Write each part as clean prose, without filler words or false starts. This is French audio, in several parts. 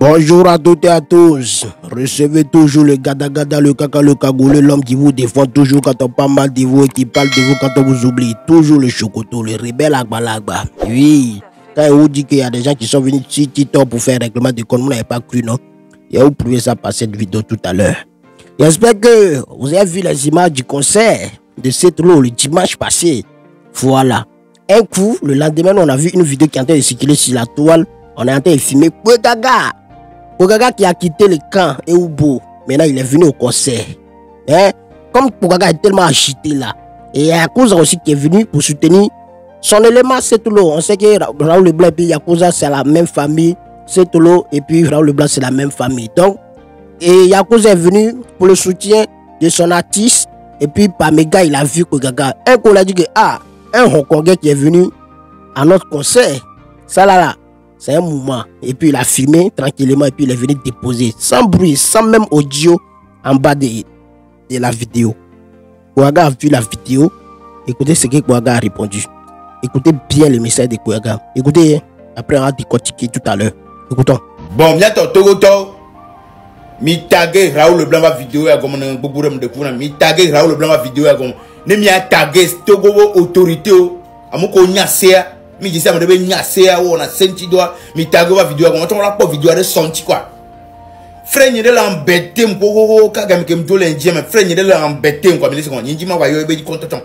Bonjour à toutes et à tous. Recevez toujours le gada gada, le caca, le cagoulé, l'homme qui vous défend toujours quand on parle mal de vous et qui parle de vous quand on vous oublie. Toujours le chocoto, le rebelle agbalagba. Oui, quand on vous dit qu'il y a des gens qui sont venus sur TikTok pour faire un règlement de compte, vous n'avez pas cru, non? Et vous prouvé ça par cette vidéo tout à l'heure. J'espère que vous avez vu les images du concert de cette eau le dimanche passé. Voilà. Un coup, le lendemain, on a vu une vidéo qui est en train de circuler sur la toile. On est en train de filmer Pougaga qui a quitté le camp et Ubo. Maintenant, il est venu au concert. Hein? Comme Pougaga est tellement agité là. Et il y a Yakuza aussi qui est venu pour soutenir son élément Setolo. On sait que Raoul Leblanc et puis Yakuza, c'est la même famille. Setolo et puis Raoul Leblanc, c'est la même famille. Donc, et Yakuza est venu pour le soutien de son artiste. Et puis, par méga, il a vu Pougaga. Un coup, il a dit que, un Hongkongais qui est venu à notre concert. Ça là. C'est un moment. Et puis il a filmé tranquillement et puis il est venu déposer sans bruit, sans même audio en bas de la vidéo. Pougaga a vu la vidéo. Écoutez ce que Pougaga a répondu. Écoutez bien le message de Pougaga. Écoutez, après on va décortiquer tout à l'heure. Écoutons. Bon, bientôt, Togoto. Mi tagué Raoul Leblanc va vidéo à comme un bobo de courant. Mi tagué Raoul Leblanc va vidéo à comme. Ne mi a tagué Togo autorité. Amoko nyasea. Mi disais me devait nyasea ou on a senti doigt. Mi tagué va vidéo à comme. On a pas vidéo de senti quoi. Frère n'y est là embêté m'ko kagam kem dole indien mais frère n'y est là embêté quoi. Mais laisse qu'on n'y ma va yo ebe di content.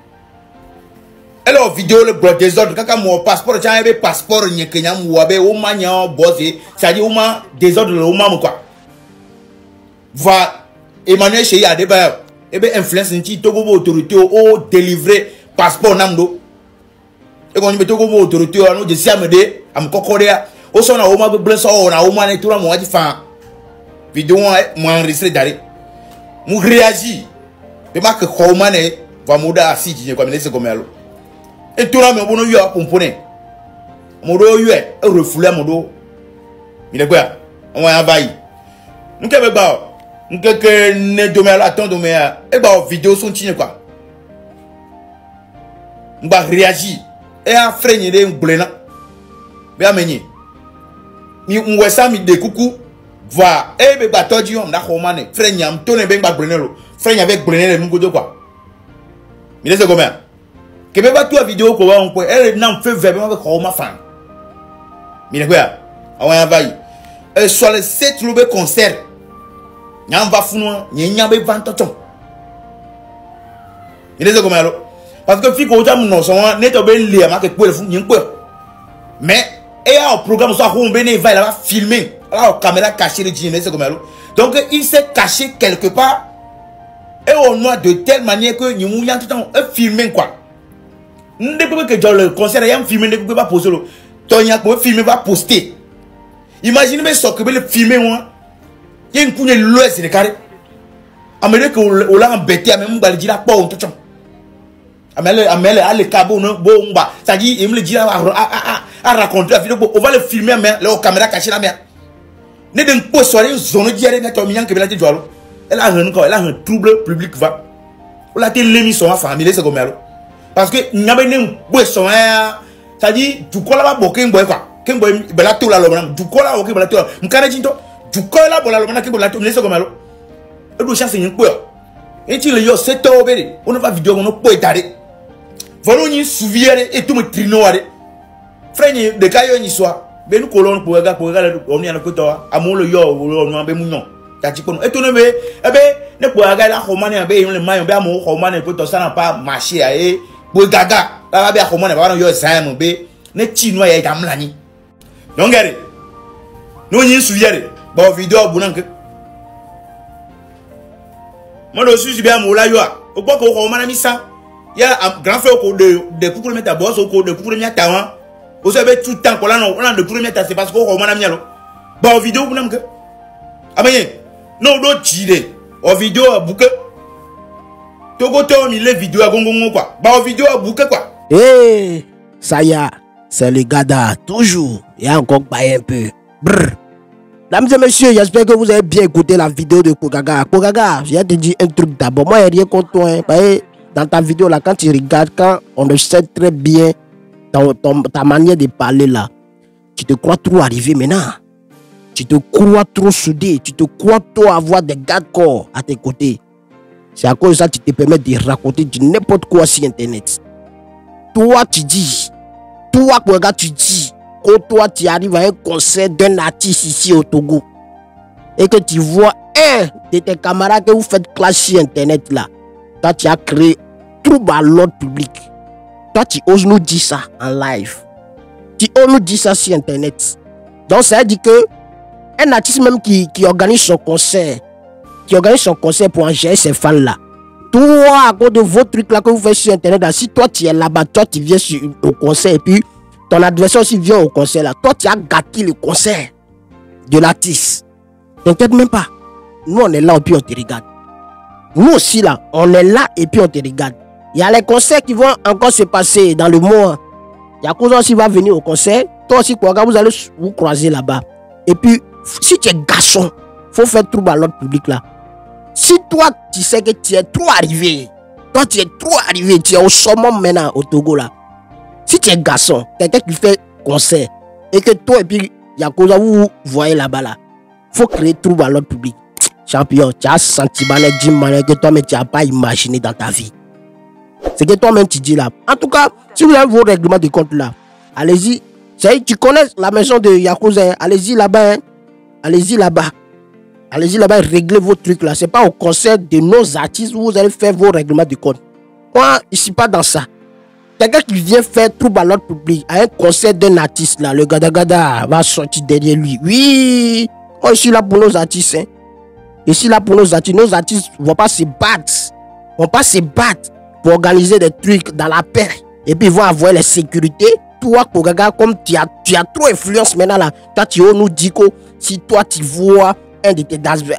Alors vidéo le bloc désordre kaka mon passeport tiens ebe passeport n'y kenya mouabe ou manya bossé. Ça dit ou ma désordre le ou ma quoi. Va Emmanuel Cheyi Adebayo ebe influence nti Togo autorité o délivrer passeport namdo e ko ni Togo autorité o no de siamede am kokorea o so na o ma be bless o na o ma ne tura mo wadi fa vidéo mo enregistré dare mo réagir be ma ke ko ma ne va moda asiji ko me laisse comme alo e tura me bono yo pompone mo do yo e refoulé mo do il est quoi on va envahir n'ke be ba que ne demain attends demain et bah vidéo sont tignées quoi on va réagir et à freiner des blena mais amener ni on voit ça mi de coucou va et be ba todi on na homane freiner am tourner ben ba blenelo freiner avec blenelo mon godo quoi mais c'est comment que be ba toi vidéo quoi on peut elle n'en fait vraiment avec homa fan mais quoi on va envahir et sur les 7 lobe concert Nyam va founoir, nyam be vantoton. Il est comme alors. Parce que fi ko jam non so net be le ma ke pour fou nyen mais et un programme ça on bene va là filmer. La caméra cachée le dîner c'est comme alors. Donc il s'est caché quelque part et on noie de telle manière que nous mouillant tout temps filmer quoi. Ne peut que dans le concert y a filmer ne peut pas poser le. Tonya ko filmer va poster. Imaginez mais ça que le filmer moi. Il y a une couille de l'ouest, c'est le carré. Amérique, on l'a embêté, même on va le dire à pas on touche. Amérique, à le cabo, non, bon, bah, ça dit, il me le dit à raconter la vidéo, on va le filmer, mais la caméra cachée la mer. Ne d'un peu soirée, une zone d'hier, mais Tomian qui va la dire, elle a un trouble public, va. On l'a dit l'émission à famille, c'est comme elle. Parce que, il n'y a pas de boisson, ça dit, tu colles là, bon, qu'un boy, quoi. Qu'un boy, ben là, tout là, du colles là, ok, ben là, tout là, m'canadinto. Du coup là pour la lomana qui pour la tombe laisse comme alors et do chance une quoi et tu le yo c'est obéi on va vidéo on peut étaler voilà ni souviens et tout me trino allez frère ni de cas yo ni soit ben nous colon pour regarder on y a le côté amour le yo on a be mignon ta ti kono et tout ne be e be ne pour regarder la romane be le maillon be amour romane pour ça n'a pas marché à et pour gaga là be romane ba yo sam be ne ti no ya tam lani donc regardez nous ni souviens bon vidéo bonanke moi aussi bien mola yo o poko ko mana mi ça ya grand frère ko de pour mettre boss ko de pour mettre talent o savez tout temps ko là on a de pour mettre c'est parce que ko mana mi lo bon vidéo bonanke amaye non do tire o vidéo bouke togo to mi les vidéo gongongo quoi bon vidéo bouke quoi eh ça y a c'est le gada toujours il y a encore pas un peu brr. Mesdames et messieurs, j'espère que vous avez bien écouté la vidéo de Pougaga. Pougaga, je vais te dire un truc d'abord. Moi, il n'y a rien contre toi. Hein. Dans ta vidéo, là, quand tu regardes, quand on le sait très bien, ta manière de parler là, tu te crois trop arrivé maintenant. Tu te crois trop soudé, tu te crois trop avoir des garde-corps à tes côtés. C'est à cause de ça que tu te permets de raconter du n'importe quoi sur Internet. Toi, tu dis, toi, regarde, tu dis, quand toi, tu arrives à un concert d'un artiste ici au Togo et que tu vois un de tes camarades que vous faites clash sur Internet là, toi, tu as créé trouble à l'ordre public. Toi, tu oses nous dire ça en live. Tu oses nous dire ça sur Internet. Donc, ça veut dire que un artiste même qui organise son concert, pour en gérer ses fans là. Toi, à cause de vos trucs là que vous faites sur Internet, là, si toi tu es là-bas, toi tu viens au concert et puis ton adversaire aussi vient au concert là, toi tu as gâté le concert de l'artiste. T'inquiète même pas. Nous on est là et puis on te regarde. Nous aussi là, on est là et puis on te regarde. Il y a les concerts qui vont encore se passer dans le mois. Il y a Kozo aussi va venir au concert. Toi aussi, vous allez vous croiser là-bas. Et puis, si tu es garçon, il faut faire trouble à l'autre public là. Si toi, tu sais que tu es trop arrivé, tu es au summum maintenant au Togo là. Si tu es garçon, quelqu'un qui fait concert, et que toi et puis, il y a Kozo, vous voyez là-bas là. Il faut créer trouble à l'autre public. Champion, tu as senti que toi-même tu n'as pas imaginé dans ta vie. C'est que toi-même tu dis là. En tout cas, si vous avez vos règlements de compte là, allez-y. Tu connais la maison de Yakuza, allez-y là-bas. Hein. Allez-y là-bas. Allez-y là-bas, réglez vos trucs là. C'est pas au concert de nos artistes où vous allez faire vos règlements de compte. Moi, je ne suis pas dans ça. Quelqu'un qui vient faire trouble à l'autre public à un concert d'un artiste là, le gada va sortir derrière lui. Oui, moi je suis là pour nos artistes. Hein. Je suis là pour nos artistes. Nos artistes ne vont pas se battre. Pour organiser des trucs dans la paix. Et puis ils vont avoir les sécurités. Toi, comme tu as trop d'influence maintenant là, toi tu nous dis que si toi tu vois un de tes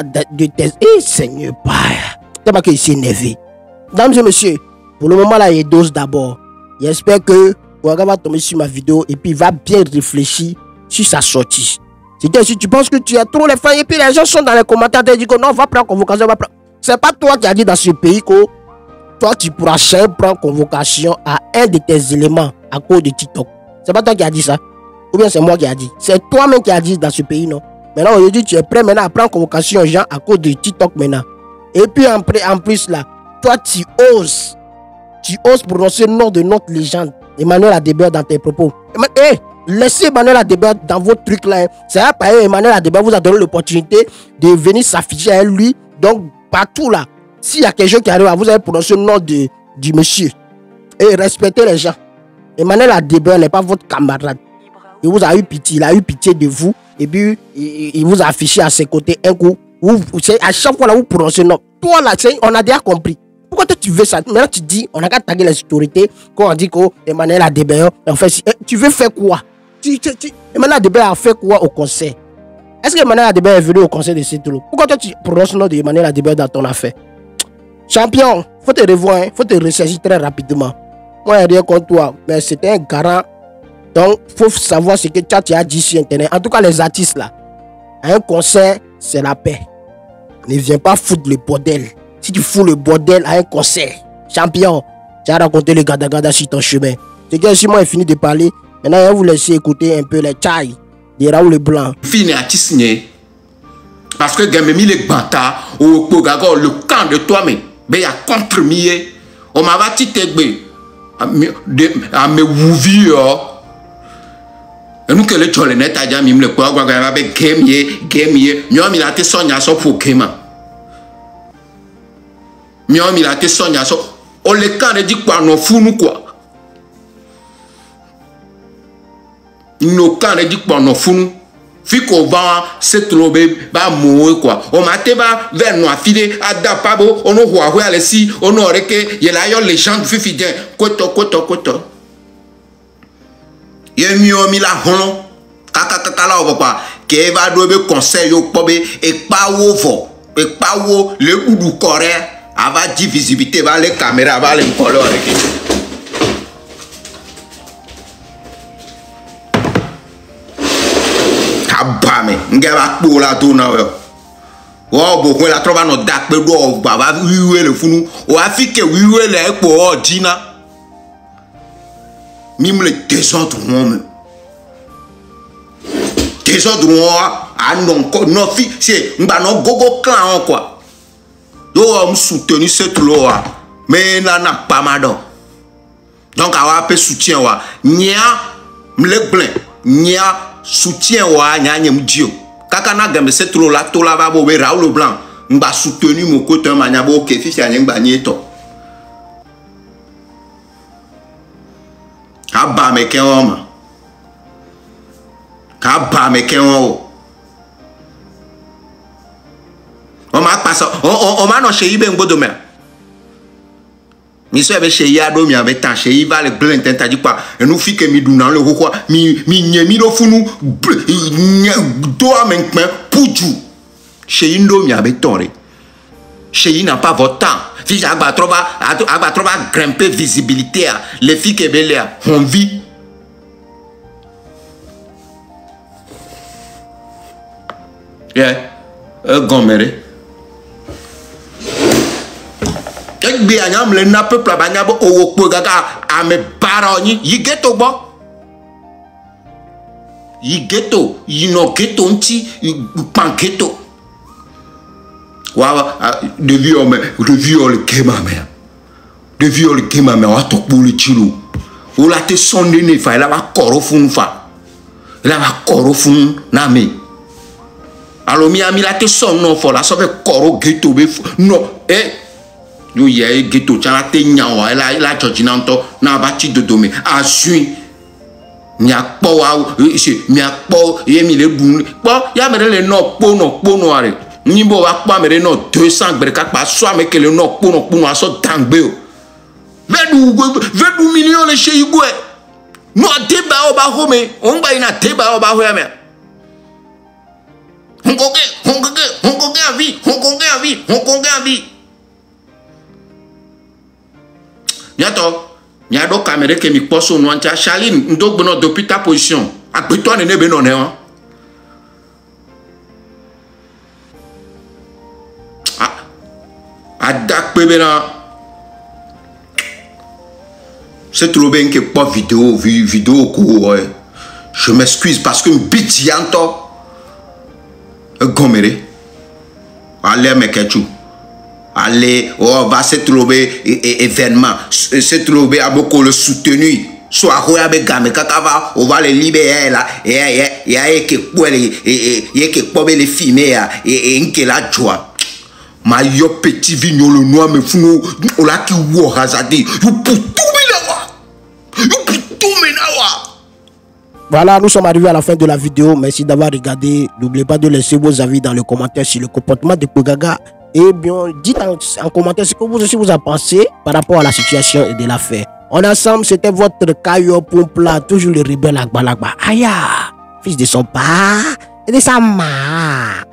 Seigneur Père, t'es pas que il s'est énervé. Mesdames et messieurs, pour le moment là, il dose d'abord. J'espère que Ouaga va tomber sur ma vidéo et puis il va bien réfléchir sur sa sortie. C'est-à-dire si tu penses que tu as trop les fans et puis les gens sont dans les commentaires, ils disent que non, on va prendre convocation, c'est pas toi qui as dit dans ce pays que toi, tu pourras jamais prendre convocation à un de tes éléments à cause de TikTok. C'est pas toi qui as dit ça. Ou bien c'est moi qui ai dit. C'est toi-même qui as dit dans ce pays, non? Maintenant, aujourd'hui, tu es prêt maintenant à prendre convocation aux gens à cause de TikTok maintenant. Et puis, en plus, là, toi, tu oses prononcer le nom de notre légende, Emmanuel Adebayor, dans tes propos. Laissez Emmanuel Adebayor dans vos trucs là. Hein. C'est là, par exemple, Emmanuel Adebayor vous a donné l'opportunité de venir s'afficher à lui. Donc, partout là. S'il y a quelque chose qui arrive, vous allez prononcer le nom du monsieur. Et respectez les gens. Emmanuel Adebayor n'est pas votre camarade. Il vous a eu pitié, il a eu pitié de vous. Et puis, il vous a affiché à ses côtés un coup. À chaque fois, là, vous prononcez le nom. Toi, là, on a déjà compris. Pourquoi toi, tu veux ça? Maintenant, tu dis, on a qu'à taguer les autorités. Quand on dit que Emmanuel Adebayor, en fait, tu veux faire quoi? Emmanuel Adebayor a fait quoi au conseil? Est-ce que Emmanuel Adebayor est venu au conseil de Sétolo? Pourquoi toi, tu prononces le nom d'Emmanuel Adebayor dans ton affaire? Champion, faut te revoir, hein? Faut te ressaisir très rapidement. Moi, il n'y a rien contre toi, mais c'était un garant. Donc, il faut savoir ce que tu as dit sur Internet. En tout cas, les artistes là, à un concert, c'est la paix. Ne viens pas foutre le bordel. Si tu fous le bordel à un concert, champion, tu as raconté le gada sur ton chemin. C'est que si moi, j'ai fini de parler, maintenant, je vais vous laisser écouter un peu les chai des Raoul Blanc. Fini artiste, parce que Gamemi les banta ou le camp de toi-même. Mais il y a contre moi, on m'a bâti à me wouvi. Et nous que les gens les net à dire mime le quoi avec game mieux il a été soigné ça pour game. Mieux il a été soigné ça. On les camps dit quoi non fou nous quoi. Nos camps dit quoi non fou nous. Fiko va se trouver ba mourir quoi. On m'a été ba vers nous affilé à Dapabo, on nous voit aller si on aurait que y a là les gens qui fidèles koto. Yé mieux mi la hon kaka la quoi. Que va dobe conseil au pobe et pas wo le boudou coréava di visibilité va les caméras va les coller avec. Abame, ngeba kpo la to na yo. Wo bo ko la trova no dak pe do baba wiwe le funu. O afike wiwe le ekpo o dina. Mime le descente homme. désordre à non fi c'est non gogo clan quoi yo on soutenir cette loi mais n'a pas madon donc à peu soutien wa nya mle blanc nya soutien wa nya nyem dio kaka na gambe cette loi là to la ba bo be Raoul Blanc mba soutenu mon côté manya bo ke fi nya ngba nyeto aba me ke oma kaba me ke o ma passe on ma no chez ibe ngbodo me mi so ebe chez ya do mi avec temps chez va le blanc tenta di quoi et nous fi que mi duna le quoi mi nyemi do funu do amenkme puju chez indo mi avec ton chez n'a pas votre temps fi agba trova grimper visibilité les filles que belle on vit gomere egbe anyam le na peuple abanyabo owokpo gaga ame baroni yigeto bo yigeto yino geto nti pan geto wa de viol le kema me wa to pole chilo o la te sonde ne fa la ba koro fun fa la ba koro fun na me alors mi ami la te son non fo la so be koro geto be no yo ye geto cha te nyawa la chojinanto na ba ti dodome asui mi akpo wa mi akpo ye mi le bun po ya me le no po are ni bo wa pa me no 200 breka pa so me kele no po aso dangbe o vedu million le chez igwe no deba o ba home on ba ina deba o ba ho ya me hongoge avi Niado caméra que mi poso no antia Charline ndog bono depuis ta position agbeto ne be no ne adak pebena c'est trop bien que pas vidéo ko je m'excuse parce que bit yanto gomere allez mekechu allez on va se trouver événement se trouver à beaucoup le soutenu soit roya be game kakava on va les libérer là et que pour les filmer et que la joie ma yo petit vigno le noir me fou on la qui wo hazadi you pour tout Voilà, nous sommes arrivés à la fin de la vidéo. Merci d'avoir regardé. N'oubliez pas de laisser vos avis dans les commentaires sur le comportement de Pogaga. Et bien, dites en commentaire ce que vous aussi vous en pensez par rapport à la situation et de l'affaire. En ensemble, c'était votre Kayo Pompla, toujours le rebelle Agbalagba. Aya, fils de son père et de sa mère.